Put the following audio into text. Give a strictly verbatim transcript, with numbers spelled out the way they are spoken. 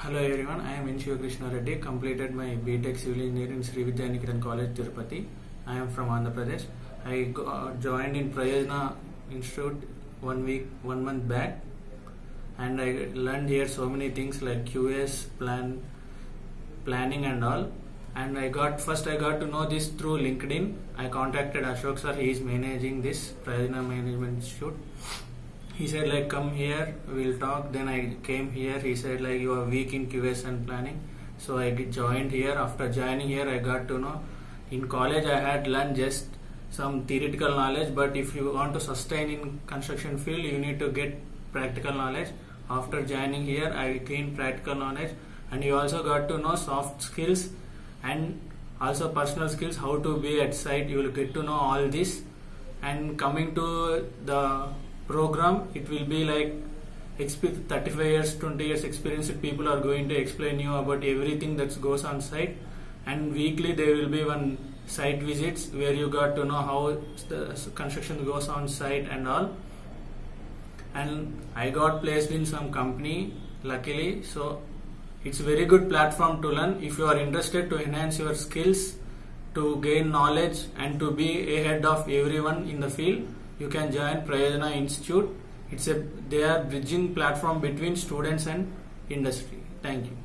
Hello everyone, I am Siva krishna Reddy, completed my B Tech Civil Engineering in Sri Vidyaniketan College, Tirupati. I am from Andhra Pradesh. I go, uh, joined in Prayojana Institute one week, one month back, and I learned here so many things like Q S, plan, planning and all. And I got first I got to know this through LinkedIn. I contacted Ashok sir, he is managing this Prayojana Management Institute. He said like come here, we'll talk. Then I came here. He said like you are weak in Q S and planning. So I joined here. After joining here, I got to know. In college I had learned just some theoretical knowledge, but if you want to sustain in construction field, you need to get practical knowledge. After joining here, I gained practical knowledge, and you also got to know soft skills and also personal skills, how to be at site. You will get to know all this. And coming to the program, it will be like thirty-five years, twenty years experienced people are going to explain you about everything that goes on site, and weekly there will be one site visits where you got to know how the construction goes on site and all. And I got placed in some company luckily, so it's a very good platform to learn. If you are interested to enhance your skills, to gain knowledge and to be ahead of everyone in the field, you can join Prayojana Institute. It's a they are bridging platform between students and industry. Thank you.